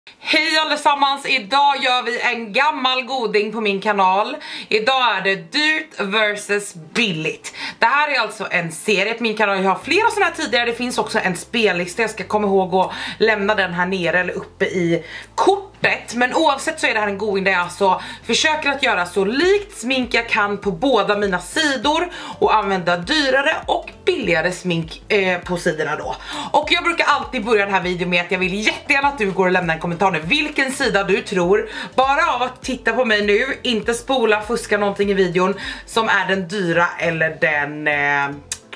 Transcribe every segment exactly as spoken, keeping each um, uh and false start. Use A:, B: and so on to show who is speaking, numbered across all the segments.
A: Hej allesammans, idag gör vi en gammal goding på min kanal. Idag är det dyrt versus billigt. Det här är alltså en serie på min kanal. Jag har flera sådana här tidigare. Det finns också en spellista. Jag ska komma ihåg att lämna den här nere eller uppe i kortet. Men oavsett så är det här en goding där jag alltså försöker att göra så likt smink jag kan på båda mina sidor. Och använda dyrare och billigare smink eh, på sidorna då. Och jag brukar alltid börja den här videon med att jag vill jättegärna att du går och lämnar en kommentar nu vilken sida du tror, bara av att titta på mig nu, inte spola, fuska någonting i videon, som är den dyra eller den eh,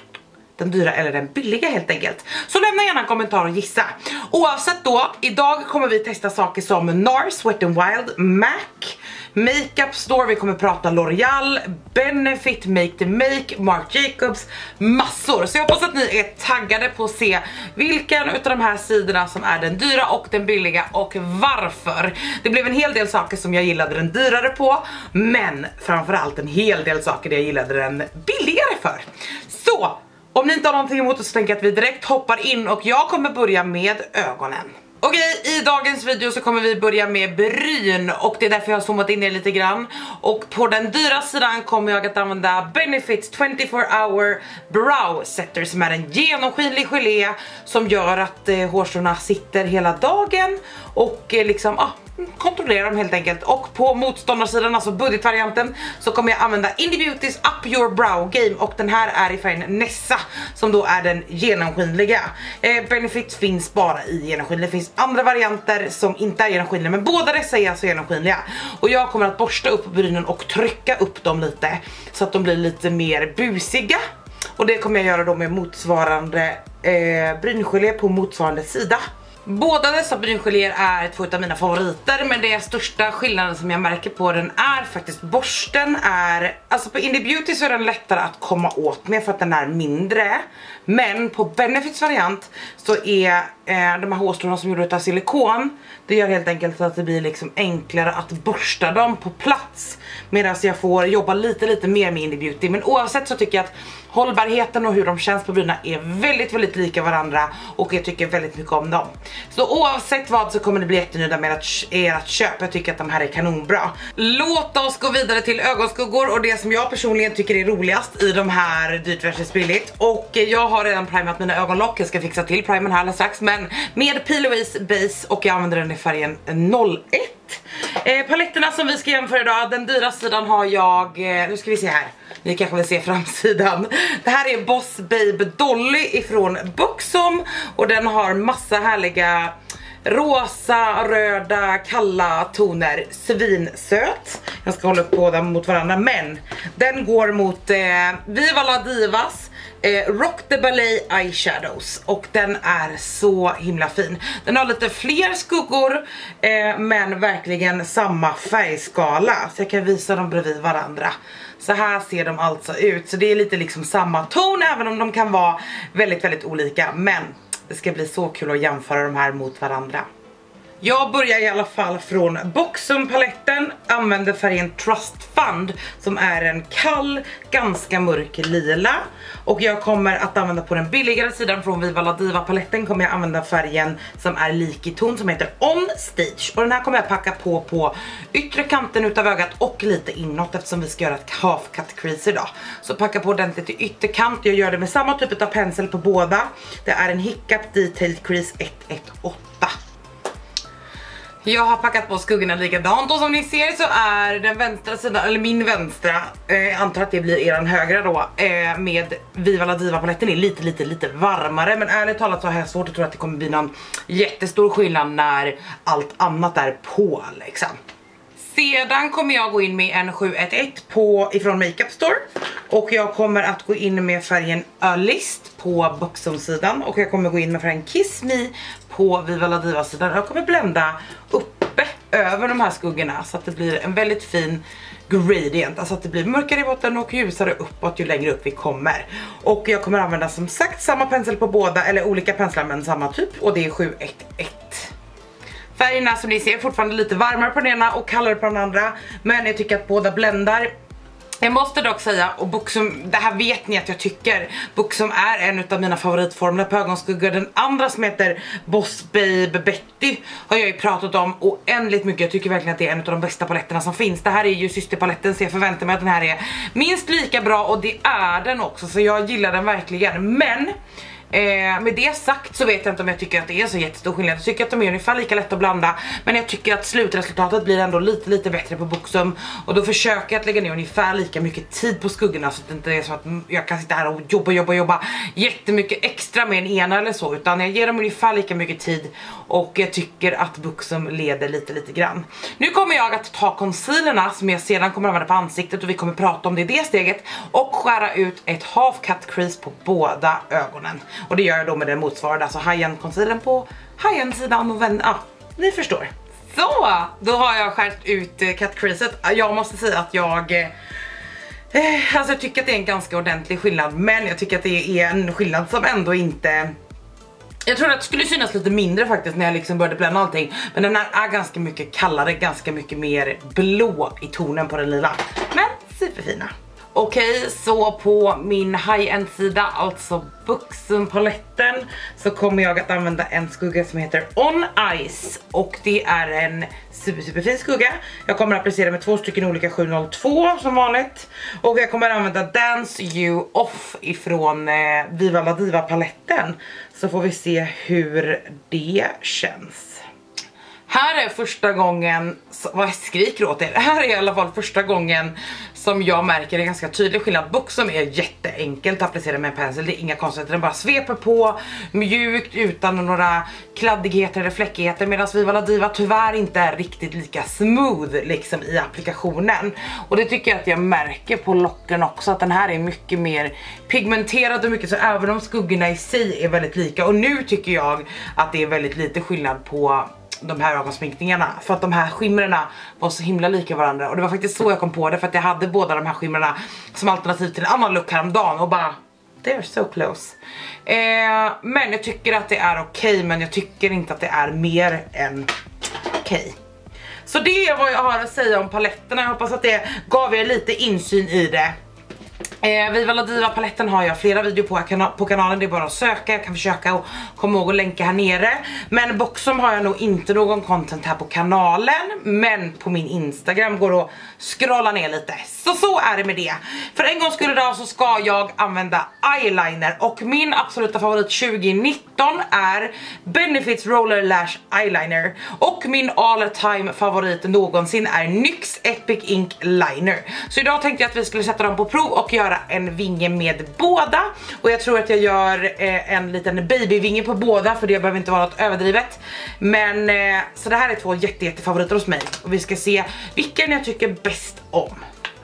A: den dyra eller den billiga helt enkelt. Så lämna gärna en kommentar och gissa. Oavsett då, idag kommer vi testa saker som NARS, Wet n Wild, M A C, Makeup Store, vi kommer prata L'Oreal, Benefit, Make the Make, Marc Jacobs, massor. Så jag hoppas att ni är taggade på att se vilken utav de här sidorna som är den dyra och den billiga och varför. Det blev en hel del saker som jag gillade den dyrare på, men framförallt en hel del saker jag gillade den billigare för. Så, om ni inte har någonting emot det så tänker jag att vi direkt hoppar in och jag kommer börja med ögonen. Okej, i dagens video så kommer vi börja med bryn och det är därför jag har zoomat in det lite grann. Och på den dyra sidan kommer jag att använda Benefits twenty-four hour Brow Setter som är en genomskinlig gelé som gör att eh, hårstråna sitter hela dagen och eh, liksom, ah, kontrollera dem helt enkelt. Och på motståndarsidan, alltså budgetvarianten, så kommer jag använda Indie Beautys Up Your Brow Game och den här är i färgen Nessa som då är den genomskinliga. eh, Benefit finns bara i genomskinlig, det finns andra varianter som inte är genomskinliga, men båda dessa är alltså genomskinliga. Och jag kommer att borsta upp brynen och trycka upp dem lite så att de blir lite mer busiga. Och det kommer jag göra då med motsvarande eh, bryngelé på motsvarande sida. Båda dessa bryngeléer är två av mina favoriter, men det största skillnaden som jag märker på den är faktiskt borsten är, alltså på Indie Beauty så är den lättare att komma åt med för att den är mindre. Men på Benefits variant så är eh, de här hårstråna som gjorde av silikon, det gör helt enkelt att det blir liksom enklare att borsta dem på plats. Medan jag får jobba lite lite mer med Indie Beauty. Men oavsett så tycker jag att hållbarheten och hur de känns på bryna är väldigt väldigt lika varandra och jag tycker väldigt mycket om dem. Så oavsett vad så kommer det bli jättenöjda med att ert köp. Jag tycker att de här är kanonbra. Låt oss gå vidare till ögonskuggor och det som jag personligen tycker är roligast i de här dyrt versus billigt. Och jag har redan primat mina ögonlock, jag ska fixa till primen här alldeles strax, men med Peel Away's Base och jag använder den i färgen noll ett. Eh, paletterna som vi ska jämföra idag, den dyra sidan har jag, eh, nu ska vi se här, ni kanske vill se framsidan. Det här är Boss Babe Dolly ifrån Buxom och den har massa härliga rosa, röda, kalla toner, svinsöt. Jag ska hålla upp båda mot varandra, men den går mot eh, Viva La Divas Eh, Rock the Ballet Eyeshadows och den är så himla fin. Den har lite fler skuggor eh, men verkligen samma färgskala, så jag kan visa dem bredvid varandra. Så här ser de alltså ut, så det är lite liksom samma ton även om de kan vara väldigt väldigt olika, men det ska bli så kul att jämföra de här mot varandra. Jag börjar i alla fall från Buxom-paletten, använder färgen Trust Fund som är en kall, ganska mörk lila. Och jag kommer att använda på den billigare sidan från Viva La Diva-paletten kommer jag använda färgen som är lik i ton som heter On Stage. Och den här kommer jag packa på på yttre kanten utav ögat och lite inåt eftersom vi ska göra ett half cut crease idag. Så packa på ordentligt i ytterkant, jag gör det med samma typ av pensel på båda. Det är en Hiccup Detailed Crease ett ett åtta. Jag har packat på skuggorna likadant och som ni ser så är den vänstra sidan, eller min vänstra, eh, antar att det blir eran högra då, eh, med Viva La Diva paletten är lite lite lite varmare, men ärligt talat så har jag svårt att tro att det kommer bli någon jättestor skillnad när allt annat är på liksom. Sedan kommer jag gå in med en sju ett ett på, ifrån Makeup Store. Och jag kommer att gå in med färgen Alist på Buxom-sidan. Och jag kommer gå in med färgen Kiss Me på Viva La Diva-sidan. Jag kommer blända uppe över de här skuggorna så att det blir en väldigt fin gradient. Alltså att det blir mörkare i botten och ljusare uppåt ju längre upp vi kommer. Och jag kommer använda som sagt samma pensel på båda, eller olika penslar men samma typ. Och det är sju ett ett. Färgerna som ni ser är fortfarande lite varmare på den ena och kallare på den andra. Men jag tycker att båda bländar Jag måste dock säga, och Buxom, det här vet ni att jag tycker, Buxom är en av mina favoritformler på ögonskuggor. Den andra som heter Boss Babe Betty har jag ju pratat om oändligt mycket. Jag tycker verkligen att det är en av de bästa paletterna som finns. Det här är ju systerpaletten, så jag förväntar mig att den här är minst lika bra, och det är den också, så jag gillar den verkligen. Men Eh, med det sagt så vet jag inte om jag tycker att det är så jättestor skillnad. Jag tycker att de är ungefär lika lätt att blanda, men jag tycker att slutresultatet blir ändå lite lite bättre på Buxom. Och då försöker jag att lägga ner ungefär lika mycket tid på skuggorna, så att det inte är så att jag kan sitta här och jobba, jobba, jobba jättemycket extra med en ena eller så, utan jag ger dem ungefär lika mycket tid. Och jag tycker att Buxom leder lite lite grann. Nu kommer jag att ta concealerna som jag sedan kommer använda på ansiktet, och vi kommer prata om det i det steget, och skära ut ett half cut crease på båda ögonen. Och det gör jag då med den motsvarande, alltså high-end concealern på high-end-sidan och vän, ja, ni förstår. Så, då har jag skärt ut eh, cut creaset. Jag måste säga att jag eh, alltså jag tycker att det är en ganska ordentlig skillnad, men jag tycker att det är en skillnad som ändå inte, jag tror att det skulle synas lite mindre faktiskt när jag liksom började blanda allting. Men den här är ganska mycket kallare, ganska mycket mer blå i tonen på den lila. Men superfina. Okej, så på min high-end sida, alltså Buxom-paletten, så kommer jag att använda en skugga som heter On Ice. Och det är en super, superfin skugga. Jag kommer att applicera med två stycken olika sju noll två som vanligt. Och jag kommer att använda Dance You Off ifrån eh, Viva La Diva-paletten. Så får vi se hur det känns. Här är första gången, vad jag skriker åt er, här är i alla fall första gången som jag märker en ganska tydlig skillnad. Buxom är jätteenkelt att applicera med en pensel, det är inga konstigheter, den bara sveper på mjukt utan några kladdigheter eller fläckigheter, medan Viva La Diva tyvärr inte är riktigt lika smooth liksom i applikationen. Och det tycker jag att jag märker på locken också, att den här är mycket mer pigmenterad och mycket, så även om skuggorna i sig är väldigt lika. Och nu tycker jag att det är väldigt lite skillnad på de här ögonsminkningarna, för att de här skimrarna var så himla lika varandra. Och det var faktiskt så jag kom på det, för att jag hade båda de här skimrarna som alternativ till en annan look häromdagen och bara, they're so close. eh, Men jag tycker att det är okej, okay, men jag tycker inte att det är mer än okej. Okay. Så det är vad jag har att säga om paletterna. Jag hoppas att det gav er lite insyn i det. Eh, Viva La Diva paletten har jag flera videor på, kana på kanalen, det är bara att söka. Jag kan försöka och komma ihåg att länka här nere. Men Buxom har jag nog inte någon content här på kanalen, men på min Instagram går det att scrolla ner lite. Så så är det med det. För en gång skulle idag så ska jag använda eyeliner, och min absoluta favorit tjugo nitton är Benefits Roller Lash Eyeliner. Och min all time favorit någonsin är N Y X Epic Ink Liner. Så idag tänkte jag att vi skulle sätta dem på prov och göra en vinge med båda. Och jag tror att jag gör eh, en liten babyvinge på båda, för det behöver inte vara något överdrivet. Men eh, så det här är två jätte, jätte favoriter hos mig, och vi ska se vilken jag tycker bäst om.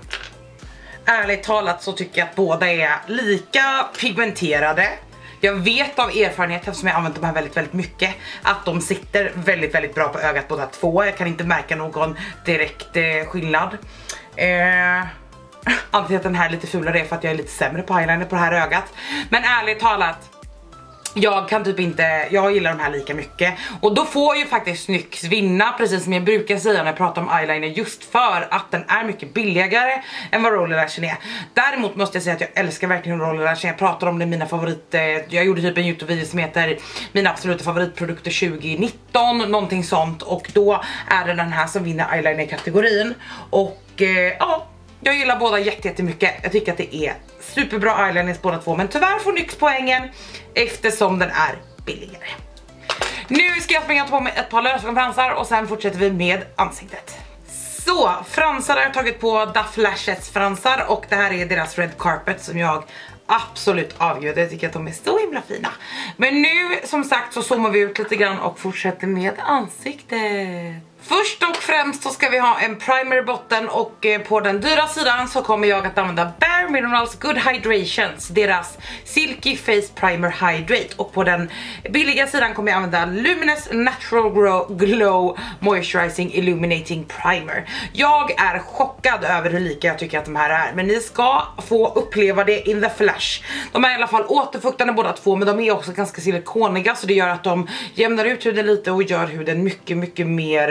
A: Ärligt talat så tycker jag att båda är lika pigmenterade. Jag vet av erfarenhet, eftersom jag använt de här väldigt, väldigt mycket, att de sitter väldigt, väldigt bra på ögat båda två. Jag kan inte märka någon direkt eh, skillnad. Eh... Antingen att den här är lite fulare är för att jag är lite sämre på eyeliner på det här ögat. Men ärligt talat, jag kan typ inte, jag gillar de här lika mycket. Och då får ju faktiskt N Y X vinna, precis som jag brukar säga när jag pratar om eyeliner, just för att den är mycket billigare än vad Roller Lashen är. Däremot måste jag säga att jag älskar verkligen Roller Lashen. Jag pratar om det i mina favoriter. Jag gjorde typ en YouTube-video som heter Mina absoluta favoritprodukter tjugo nitton, någonting sånt. Och då är det den här som vinner eyeliner-kategorin. Och eh, ja, jag gillar båda jättemycket. Jag tycker att det är superbra eyeliners båda två. Men tyvärr får N Y X poängen eftersom den är billigare. Nu ska jag springa på mig ett par lösögonfransar och sen fortsätter vi med ansiktet. Så, fransar har jag tagit på Duff Lashes fransar, och det här är deras Red Carpet som jag absolut avgör. Jag tycker att de är så himla fina. Men nu som sagt så zoomar vi ut lite grann och fortsätter med ansiktet. Först och främst så ska vi ha en primer i botten, och eh, på den dyra sidan så kommer jag att använda Bare Minerals Good Hydrations, deras Silky Face Primer Hydrate. Och på den billiga sidan kommer jag använda Luminous Natural Glow, Glow Moisturizing Illuminating Primer. Jag är chockad över hur lika jag tycker att de här är, men ni ska få uppleva det in the flash. De är i alla fall återfuktande båda två, men de är också ganska silikoniga, så det gör att de jämnar ut huden lite och gör huden mycket, mycket mer,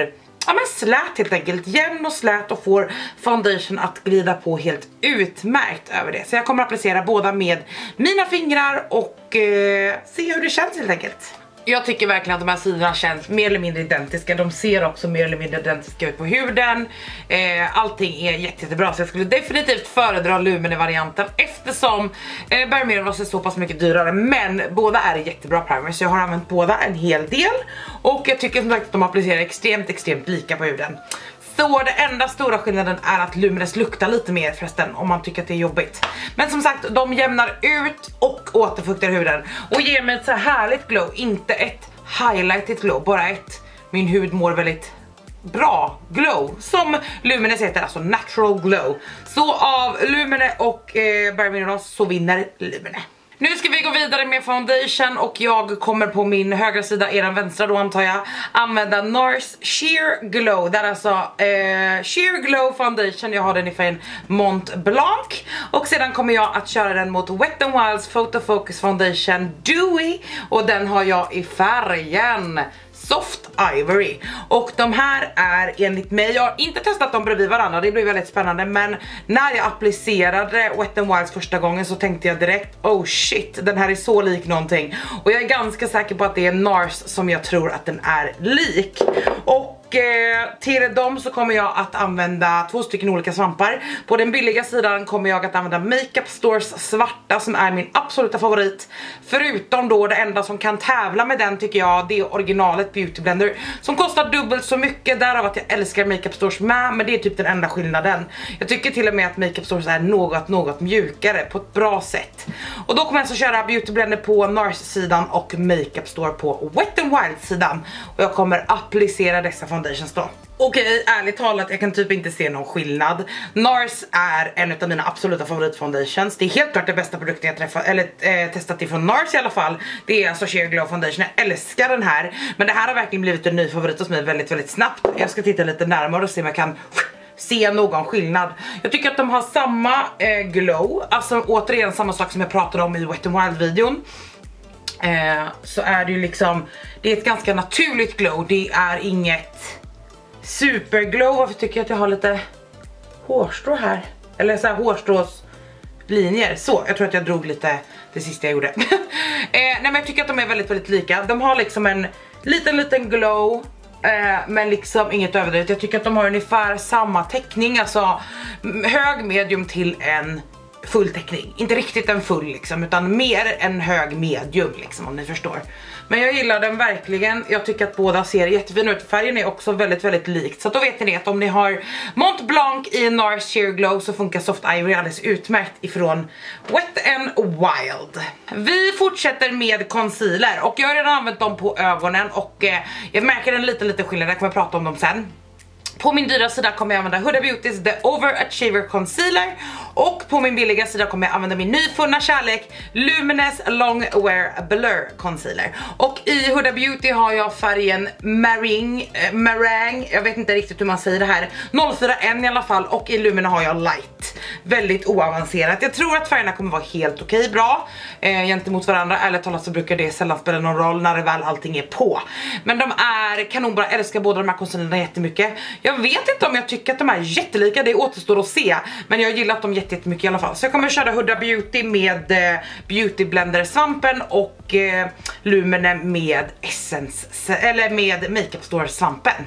A: ja, men slät helt enkelt, jämn och slät, och får foundation att glida på helt utmärkt över det. Så jag kommer att applicera båda med mina fingrar och eh, se hur det känns helt enkelt. Jag tycker verkligen att de här sidorna känns mer eller mindre identiska. De ser också mer eller mindre identiska ut på huden. eh, Allting är jätte, jättebra. Så jag skulle definitivt föredra Lumene-varianten, eftersom eh, Bare Minerals är så pass mycket dyrare. Men båda är jättebra primers, så jag har använt båda en hel del. Och jag tycker som sagt att de applicerar extremt, extremt lika på huden. Så det enda stora skillnaden är att Lumenes luktar lite mer förresten, om man tycker att det är jobbigt. Men som sagt, de jämnar ut och återfuktar huden och ger mig ett så härligt glow. Inte ett highlighted glow, bara ett min hud mår väldigt bra glow, som Lumenes heter, alltså natural glow. Så av Lumene och eh, Bare Minerals så vinner Lumene. Nu ska vi gå vidare med foundation, och jag kommer på min högra sida, er vänstra då antar jag, använda NARS Sheer Glow. Det är alltså eh, Sheer Glow foundation. Jag har den i färgen Mont Blanc, och sedan kommer jag att köra den mot Wet n Wild's Photo Focus Foundation Dewy, och den har jag i färgen Soft Ivory. Och de här är enligt mig, jag har inte testat dem bredvid varandra, det blir väldigt spännande, men när jag applicerade Wet n Wild's första gången så tänkte jag direkt, oh shit, den här är så lik någonting. Och jag är ganska säker på att det är NARS som jag tror att den är lik. Och eh, till dem så kommer jag att använda två stycken olika svampar. På den billiga sidan kommer jag att använda Makeup Stores svarta, som är min absoluta favorit. Förutom då det enda som kan tävla med den tycker jag, det är originalet Beauty Blender, som kostar dubbelt så mycket, därav att jag älskar Makeup Stores med. Men det är typ den enda skillnaden. Jag tycker till och med att Makeup Stores är något, något mjukare på ett bra sätt. Och då kommer jag alltså köra Beauty Blender på NARS-sidan och Makeup Store på Wet n Wild-sidan. Och jag kommer applicera dessa foundations då. Okej, ärligt talat, jag kan typ inte se någon skillnad. NARS är en av mina absoluta favoritfoundations. Det är helt klart den bästa produkten jag träffat, eller eh, testat ifrån NARS i alla fall. Det är alltså Sheer Glow Foundation, jag älskar den här. Men det här har verkligen blivit en ny favorit hos mig väldigt, väldigt snabbt. Jag ska titta lite närmare och se om jag kan se någon skillnad. Jag tycker att de har samma eh, glow, alltså återigen samma sak som jag pratade om i Wet n Wild-videon. Eh, så är det ju liksom, det är ett ganska naturligt glow, det är inget superglow. Varför tycker jag att jag har lite hårstrå här? Eller så här hårstråslinjer. Så, jag tror att jag drog lite det sista jag gjorde. eh, nej men jag tycker att de är väldigt, väldigt lika. De har liksom en liten, liten glow. Eh, men liksom inget överdrivet. Jag tycker att de har ungefär samma täckning. Alltså hög medium till en full täckning. Inte riktigt en full liksom, utan mer en hög medium liksom, om ni förstår. Men jag gillar den verkligen. Jag tycker att båda ser jättefina ut. Färgen är också väldigt, väldigt likt. Så då vet ni att om ni har Mont Blanc i NARS Sheer Glow så funkar Soft Ivory alldeles utmärkt ifrån Wet n Wild. Vi fortsätter med concealer. Och jag har redan använt dem på ögonen. Och eh, jag märker en liten, liten skillnad. Jag kommer prata om dem sen. På min dyra sida kommer jag använda Huda Beautys The Overachiever Concealer. Och på min billiga sida kommer jag använda min nyfunna kärlek Lumenes Long Wear Blur Concealer. Och i Huda Beauty har jag färgen Meringue, äh, Meringue, jag vet inte riktigt hur man säger det här, noll fyra ett i alla fall. Och i Lumene har jag Light. Väldigt oavancerat. Jag tror att färgerna kommer vara helt okej bra eh, gentemot varandra. Ärligt talat så brukar det sällan spela någon roll när det väl allting är på. Men de är kanonbra, jag älskar båda de här concealerna jättemycket. Jag vet inte om jag tycker att de är jättelika, det återstår att se. Men jag gillar dem jättemycket i alla fall. Så jag kommer köra Huda Beauty med eh, Beauty Blender svampen och eh, Lumene med Essence, eller med Makeup Store svampen.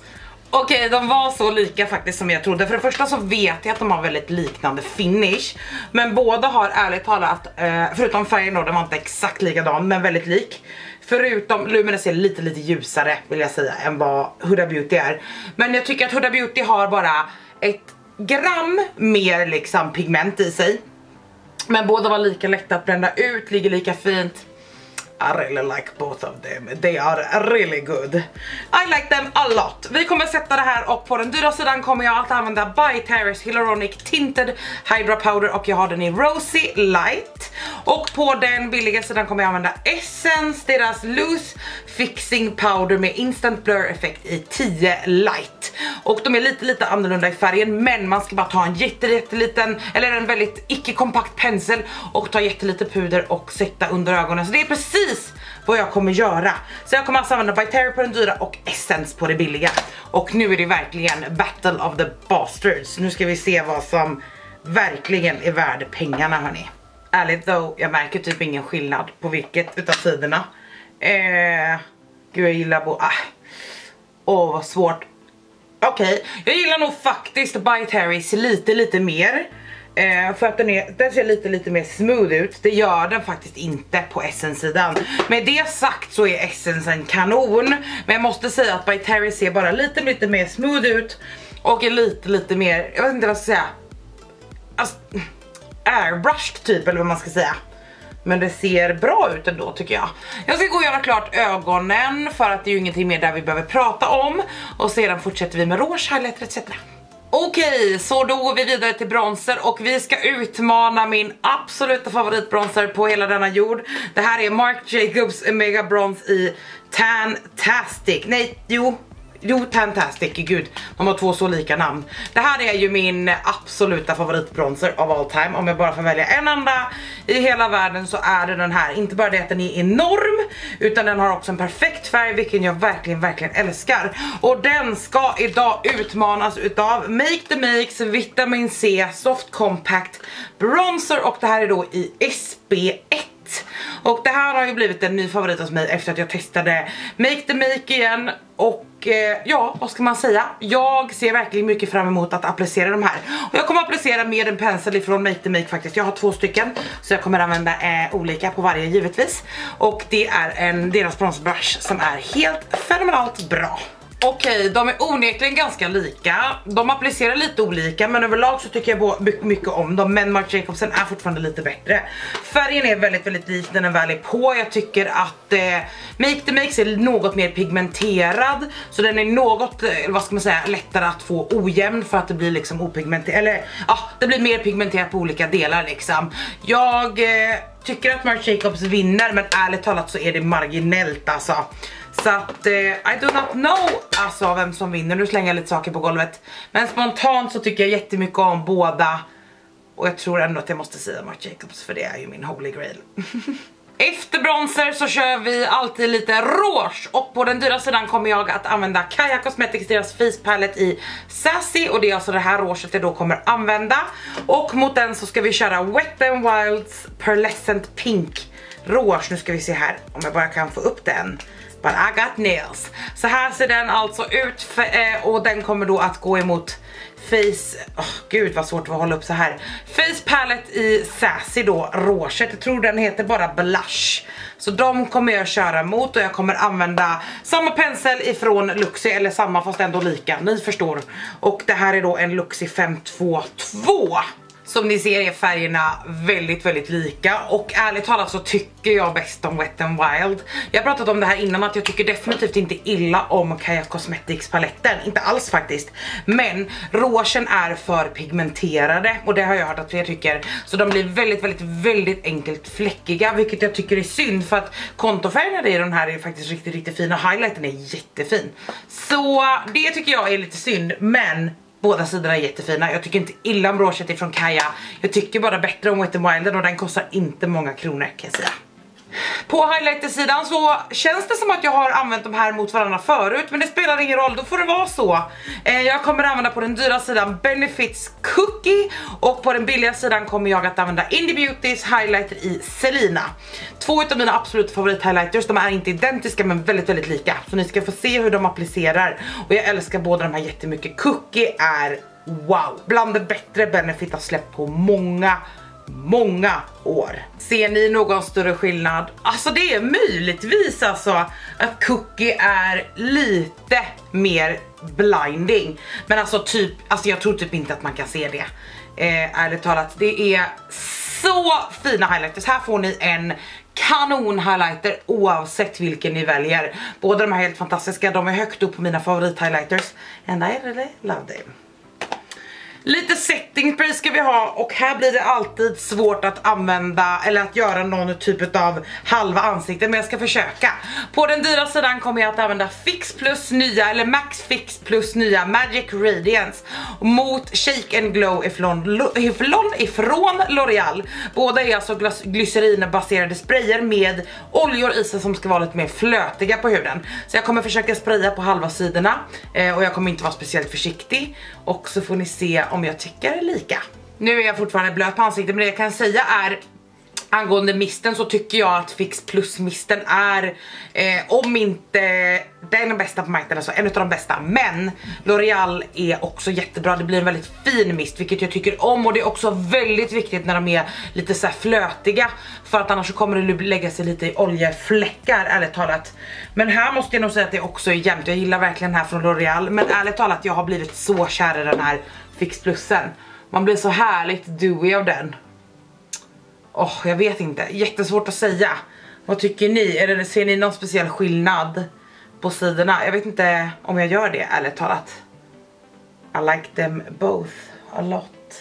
A: Okej, de var så lika faktiskt som jag trodde. För det första så vet jag att de har väldigt liknande finish. Men båda har ärligt talat, eh, förutom färgen då, den var inte exakt likadan men väldigt lik. Förutom Lumene ser lite lite ljusare vill jag säga än vad Huda Beauty är. Men jag tycker att Huda Beauty har bara ett gram mer liksom pigment i sig. Men båda var lika lätta att blända ut, ligger lika fint. I really like both of them. They are really good. I like them a lot. Vi kommer sätta det här, och på den dyra sidan kommer jag att använda By Terrace Hyaluronic Tinted Hydra Powder, och jag har den i Rosy Light. Och på den billiga sidan kommer jag använda Essence, deras Loose Fixing Powder med Instant Blur effekt i tio Light. Och de är lite lite annorlunda i färgen, men man ska bara ta en jätte, jätteliten, eller en väldigt icke-kompakt pensel och ta jättelite puder och sätta under ögonen. Så det är precis vad jag kommer göra. Så jag kommer alltså använda By Terry på den dyra och Essence på det billiga. Och nu är det verkligen Battle of the Bastards. Nu ska vi se vad som verkligen är värd pengarna, hörni. Ärligt though, jag märker typ ingen skillnad på vilket utav sidorna. Eh, gud, jag gillar bo... Ah. Åh, vad svårt. Okej, okay. Jag gillar nog faktiskt By Terrys lite, lite mer. Eh, för att den, är, den ser lite, lite mer smooth ut. Det gör den faktiskt inte på Essence-sidan. Med det sagt så är Essence en kanon. Men jag måste säga att By Terry ser bara lite, lite mer smooth ut. Och är lite, lite mer, jag vet inte vad jag ska säga. Alltså, airbrushed typ, eller vad man ska säga. Men det ser bra ut ändå, tycker jag. Jag ska gå och göra klart ögonen, för att det är ju ingenting mer där vi behöver prata om. Och sedan fortsätter vi med rouge, highlighter et cetera. Okej, så då går vi vidare till bronzer. Och vi ska utmana min absoluta favoritbronzer på hela denna jord. Det här är Marc Jacobs Mega Bronze i Tantastic. Nej, jo Jo, Tantastic, gud, de har två så lika namn. Det här är ju min absoluta favoritbronzer av all time. Om jag bara får välja en enda i hela världen så är det den här. Inte bara det att den är enorm, utan den har också en perfekt färg, vilken jag verkligen, verkligen älskar. Och den ska idag utmanas utav Make the Makes Vitamin C Soft Compact Bronzer. Och det här är då i S P ett. Och det här har ju blivit en ny favorit hos mig efter att jag testade Make the Make igen. Och eh, ja, vad ska man säga? Jag ser verkligen mycket fram emot att applicera de här. Och jag kommer applicera med en pensel ifrån Make the Make faktiskt. Jag har två stycken, så jag kommer använda eh, olika på varje givetvis. Och det är en deras bronzerbrush som är helt fenomenalt bra. Okej, de är onekligen ganska lika. De applicerar lite olika, men överlag så tycker jag mycket om dem. Men Marc Jacobsen är fortfarande lite bättre. Färgen är väldigt, väldigt lik när den väl är på. Jag tycker att eh, Make the Makes är något mer pigmenterad. Så den är något, eh, vad ska man säga, lättare att få ojämn, för att det blir liksom opigmenterat. Eller ja, det blir mer pigmenterat på olika delar liksom. Jag eh, tycker att Marc Jacobs vinner, men ärligt talat så är det marginellt alltså. Så att, eh, I do not know alltså vem som vinner. Nu slänger jag lite saker på golvet. Men spontant så tycker jag jättemycket om båda. Och jag tror ändå att jag måste säga Marc Jacobs, för det är ju min holy grail. Efter bronzer så kör vi alltid lite rouge. Och på den dyra sidan kommer jag att använda Kaja Cosmetics, deras face palette i Sassy. Och det är alltså det här rouget jag då kommer använda. Och mot den så ska vi köra Wet n Wild's Pearlescent Pink rouge. Nu ska vi se här om jag bara kan få upp den. But I got nails. Så här ser den alltså ut, och den kommer då att gå emot Face, oh, gud vad svårt att hålla upp så här. Face palette i Sassy då, rouget. Jag tror den heter bara Blush. Så de kommer jag köra mot, och jag kommer använda samma pensel ifrån Luxie, eller samma fast ändå lika, ni förstår. Och det här är då en Luxie fem två två. Som ni ser är färgerna väldigt, väldigt lika. Och ärligt talat så tycker jag bäst om Wet n Wild. Jag har pratat om det här innan, att jag tycker definitivt inte illa om Kaja Cosmetics paletten. Inte alls faktiskt. Men rougen är för pigmenterade, och det har jag hört att fler tycker. Så de blir väldigt, väldigt, väldigt enkelt fläckiga, vilket jag tycker är synd. För att kontofärgerna i den här är faktiskt riktigt, riktigt fina. Highlighten är jättefin. Så det tycker jag är lite synd, men båda sidorna är jättefina. Jag tycker inte illa om rouget ifrån Kaja. Jag tycker bara bättre om Wet n Wild, och den kostar inte många kronor kan jag säga. På highlighter-sidan så känns det som att jag har använt de här mot varandra förut, men det spelar ingen roll, då får det vara så. eh, Jag kommer använda på den dyra sidan Benefits Cookie, och på den billiga sidan kommer jag att använda Indie Beautys highlighter i Selina. Två av mina absoluta favorit-highlighters. De är inte identiska men väldigt, väldigt lika, så ni ska få se hur de applicerar. Och jag älskar båda de här jättemycket. Cookie är wow, bland det bättre Benefit har släppt på många många år. Ser ni någon större skillnad? Alltså det är möjligtvis alltså att Cookie är lite mer blinding. Men alltså typ, alltså jag tror typ inte att man kan se det. Eh, ärligt talat, det är så fina highlighters. Här får ni en kanon highlighter oavsett vilken ni väljer. Båda de här är helt fantastiska. De är högt upp på mina favorit highlighters. And I really love them. Lite setting spray ska vi ha, och här blir det alltid svårt att använda eller att göra någon typ av halva ansikte, men jag ska försöka. På den dyra sidan kommer jag att använda Fix Plus nya, eller Max Fix Plus nya Magic Radiance mot Shake and Glow ifrån, ifrån, ifrån L'Oreal. Båda är alltså glycerinbaserade sprayer med oljor i sig som ska vara lite mer flötiga på huden. Så jag kommer försöka spraya på halva sidorna eh, och jag kommer inte vara speciellt försiktig, och så får ni se om jag tycker lika. Nu är jag fortfarande blöt på ansiktet, men det jag kan säga är angående misten så tycker jag att Fix Plus misten är eh, om inte den bästa på marknaden, så en av de bästa. Men L'Oreal är också jättebra, det blir en väldigt fin mist vilket jag tycker om, och det är också väldigt viktigt när de är lite så här flötiga, för att annars så kommer det lägga sig lite i oljefläckar, ärligt talat. Men här måste jag nog säga att det också är jämnt, jag gillar verkligen den här från L'Oreal, men ärligt talat jag har blivit så kär i den här Fix Plusen. Man blir så härligt dewy av den. Åh, oh, jag vet inte. Jättesvårt att säga. Vad tycker ni? Är det, ser ni någon speciell skillnad på sidorna? Jag vet inte om jag gör det, ärligt talat. I like them both a lot.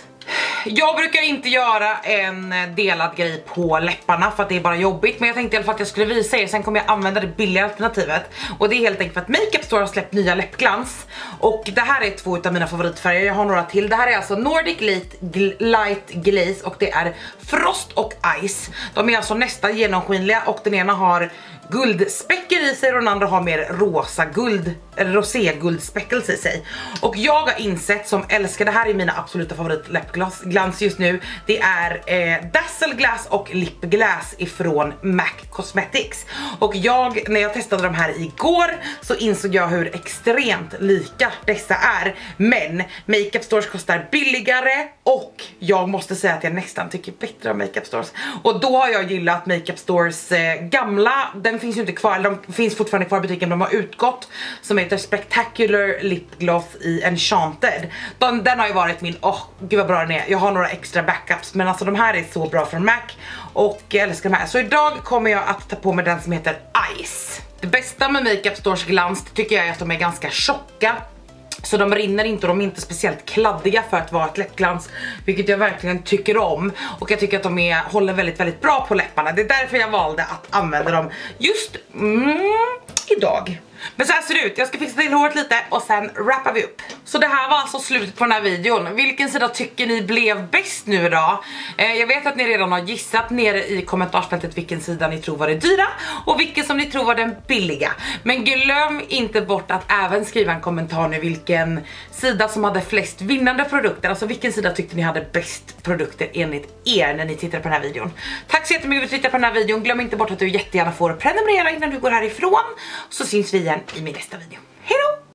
A: Jag brukar inte göra en delad grej på läpparna för att det är bara jobbigt, men jag tänkte i alla fall att jag skulle visa er. Sen kommer jag använda det billiga alternativet, och det är helt enkelt för att Makeup Store har släppt nya läppglans, och det här är två av mina favoritfärger. Jag har några till. Det här är alltså Nordic Light, Gl Light Glaze, och det är Frost och Ice. De är alltså nästan genomskinliga, och den ena har guldspeckor i sig och den andra har mer rosa guld eller rosé guldspeckelse i sig. Och jag har insett, som älskar, det här är mina absoluta favorit läppglans just nu. Det är eh, Dazzle Glass och Lip Glass ifrån MAC Cosmetics. Och jag, när jag testade de här igår, så insåg jag hur extremt lika dessa är. Men Makeup Stores kostar billigare, och jag måste säga att jag nästan tycker bättre om Makeup Stores. Och då har jag gillat Makeup Stores eh, gamla, den finns ju inte kvar, de finns fortfarande kvar i butiken, de har utgått, som heter Spectacular Lip Gloss i Enchanted. Den, den har ju varit min, åh oh, gud vad bra den är. Jag har några extra backups, men alltså de här är så bra från MAC, och jag älskar de här. Så idag kommer jag att ta på mig den som heter Ice. Det bästa med Makeup Stores glans tycker jag är att de är ganska tjocka, så de rinner inte och de är inte speciellt kladdiga för att vara ett läppglans, vilket jag verkligen tycker om. Och jag tycker att de är, håller väldigt, väldigt bra på läpparna. Det är därför jag valde att använda dem just mm, idag. Men så här ser det ut, jag ska fixa till håret lite och sen wrappar vi upp. Så det här var alltså slutet på den här videon. Vilken sida tycker ni blev bäst nu idag? Eh, jag vet att ni redan har gissat nere i kommentarsfältet vilken sida ni tror var det dyra och vilken som ni tror var den billiga. Men glöm inte bort att även skriva en kommentar nu vilken sida som hade flest vinnande produkter. Alltså vilken sida tyckte ni hade bäst produkter enligt er när ni tittar på den här videon. Tack så jättemycket för att du tittar på den här videon. Glöm inte bort att du jättegärna får prenumerera innan du går härifrån. Så syns vi igen i min nästa video.